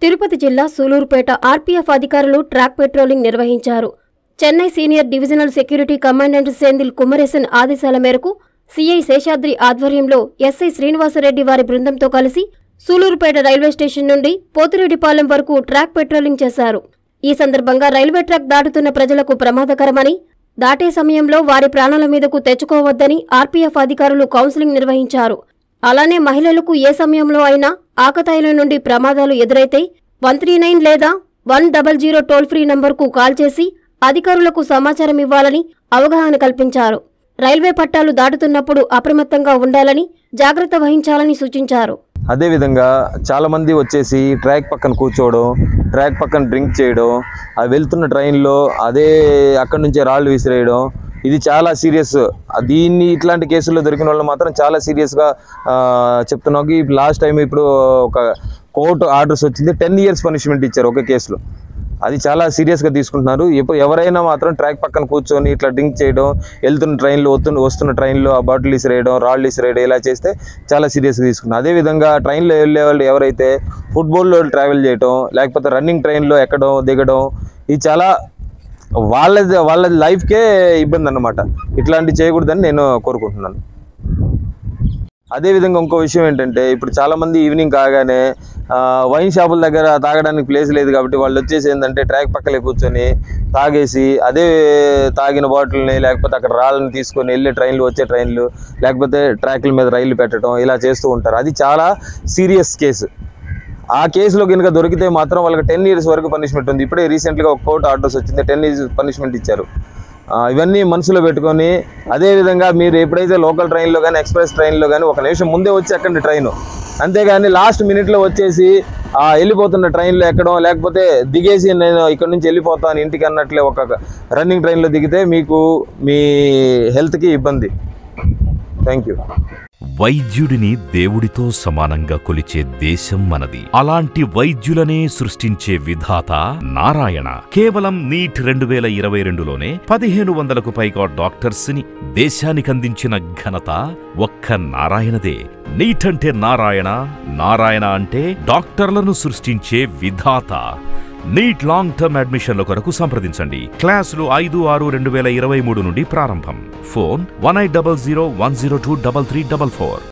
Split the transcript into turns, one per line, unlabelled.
తిరుపతి జిల్లా సూలూరుపేట ఆర్పీఎఫ్ అధికారులు track patrolling నిర్వహించారు. Chennai senior divisional security commandant Senthil Kumaresan ఆదేశాల మేరకు సీఐ శేషాద్రి ఆధ్వర్యంలో ఎస్ఐ శ్రీనివాసరెడ్డి వారి బృందంతో కలిసి సూలూరుపేట రైల్వే స్టేషన్ నుండి పోతిరెడ్డిపాలెం వరకు ట్రాక్ పెట్రోలింగ్ చేశారు. ఈ సందర్భంగా రైల్వే ట్రాక్ దాటుతున్న ప్రజలకు ప్రమాదకరమని, దాటే సమయంలో వారి ప్రాణాల మీదకు తెచ్చుకోవద్దని ఆర్పీఎఫ్ అధికారులు కౌన్సిలింగ్ నిర్వహించారు. అలానే మహిళలకు ఏ సమయంలో అయినా ఆకతాయిల నుండి ప్రమాదాలు ఎదురైతే 139 లేదా 100 టోల్ ఫ్రీ నంబర్కు కాల్ చేసి అధికారులకు సమాచారం ఇవ్వాలని అవగాహన కల్పించారు. రైల్వే పట్టాలు దాటుతున్నప్పుడు అప్రమత్తంగా ఉండాలని, జాగ్రత్త వహించాలని సూచించారు.
అదేవిధంగా చాలామంది వచ్చేసి ట్రాక్ పక్కన కూర్చోవడం, ట్రాక్ పక్కన డ్రింక్ చేయడం, ఆ వెళ్తున్న ట్రైన్లో అక్కడి నుంచే రాళ్ళు విసిరేయడం, ఇది చాలా సీరియస్. ఇట్లాంటి కేసుల్లో దొరికిన వాళ్ళు మాత్రం చాలా సీరియస్గా చెప్తున్నాం. లాస్ట్ టైం ఇప్పుడు ఒక కోర్టు ఆర్డర్స్ వచ్చింది, 10 years పనిష్మెంట్ ఇచ్చారు ఒక కేసులో. అది చాలా సీరియస్గా తీసుకుంటున్నారు. ఎవరైనా మాత్రం ట్రాక్ పక్కన కూర్చొని ఇట్లా డ్రింక్ చేయడం, వెళ్తున్న ట్రైన్లో వస్తున్న ట్రైన్లో ఆ బాటిల్ ఇసిరేయడం, రాళ్ళు ఇసిరేయడం ఇలా చేస్తే చాలా సీరియస్గా తీసుకుంటున్నారు. అదేవిధంగా ట్రైన్లో వెళ్ళే వాళ్ళు ఎవరైతే ఫుట్బాల్లో ట్రావెల్ చేయడం, లేకపోతే రన్నింగ్ ట్రైన్లో ఎక్కడం దిగడం, ఇది చాలా వాళ్ళ లైఫ్కే ఇబ్బంది అన్నమాట. ఇట్లాంటివి చేయకూడదని నేను కోరుకుంటున్నాను. అదేవిధంగా ఇంకో విషయం ఏంటంటే, ఇప్పుడు చాలామంది ఈవినింగ్ కాగానే వైన్ షాపుల దగ్గర తాగడానికి ప్లేస్ లేదు కాబట్టి వాళ్ళు వచ్చేసి ఏంటంటే ట్రాక్ పక్కలే కూర్చొని తాగేసి అదే తాగిన బాటిల్ని లేకపోతే అక్కడ రాళ్ళని తీసుకొని వెళ్ళే ట్రైన్లు, వచ్చే ట్రైన్లు, లేకపోతే ట్రాక్ల మీద రైళ్లు పెట్టడం ఇలా చేస్తూ ఉంటారు. అది చాలా సీరియస్ కేసు. ఆ కేసులో కనుక దొరికితే మాత్రం వాళ్ళకి 10 years వరకు పనిష్మెంట్ ఉంది. ఇప్పుడే రీసెంట్గా ఒక కోర్టు ఆర్డర్స్ వచ్చింది, 10 years పనిష్మెంట్ ఇచ్చారు. ఇవన్నీ మనసులో పెట్టుకొని, అదేవిధంగా మీరు ఎప్పుడైతే లోకల్ ట్రైన్లో కానీ ఎక్స్ప్రెస్ ట్రైన్లో కానీ 1 నిమిషం ముందే వచ్చి ఎక్కండి ట్రైను, అంతేగాని లాస్ట్ మినిట్లో వచ్చేసి వెళ్ళిపోతున్న ట్రైన్లో ఎక్కడం, లేకపోతే దిగేసి నేను ఇక్కడ నుంచి వెళ్ళిపోతాను ఇంటికి అన్నట్లే ఒక రన్నింగ్ ట్రైన్లో దిగితే మీకు మీ హెల్త్కి ఇబ్బంది. Thank you.
వైద్యుడిని దేవుడితో సమానంగా కొలిచే దేశం మనది. అలాంటి వైద్యులనే సృష్టించే విధాత నారాయణ. కేవలం నీట్ 2022లోనే 1500కు పైగా డాక్టర్స్ ని దేశానికందించిన ఘనత ఒక్క నారాయణదే. నీట్ అంటే నారాయణ, నారాయణ అంటే డాక్టర్లను సృష్టించే విధాత. నీట్ లాంగ్ టర్మ్ అడ్మిషన్ల కొరకు సంప్రదించండి. క్లాసులు 5/6/2023 నుండి ప్రారంభం. ఫోన్ 1800 102 3344.